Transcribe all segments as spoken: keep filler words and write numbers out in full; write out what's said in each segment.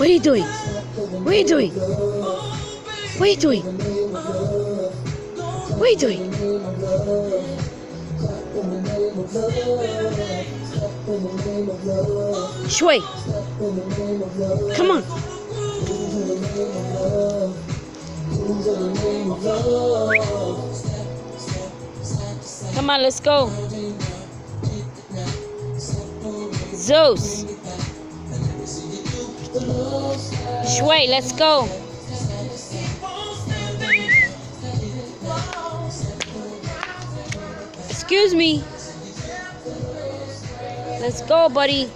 What are you doing? What are you doing? What are you doing? What are you doing? Shui, come on. Come on, let's go. Zeus. Shui, let's go. Excuse me. Let's go, buddy.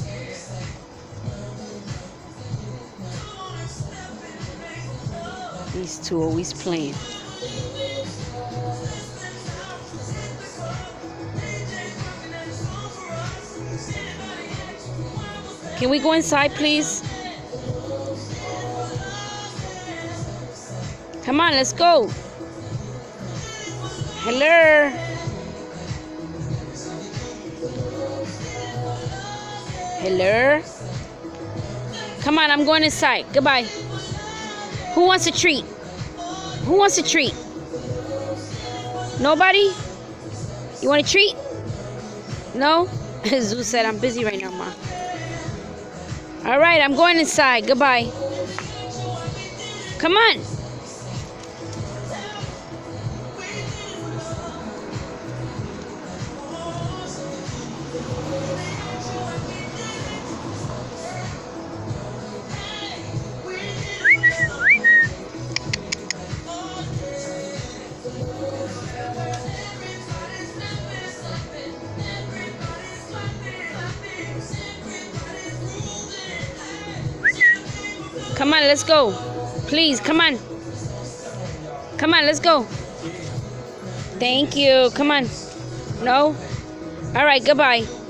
These two always playing. Can we go inside, please? Come on, let's go. Hello. Hello. Come on, I'm going inside. Goodbye. Who wants a treat? Who wants a treat? Nobody? You want a treat? No? Zeus said, I'm busy right now, Ma. All right, I'm going inside. Goodbye. Come on. Come on, let's go. Please, come on. Come on, let's go. Thank you. Come on. No? All right, goodbye.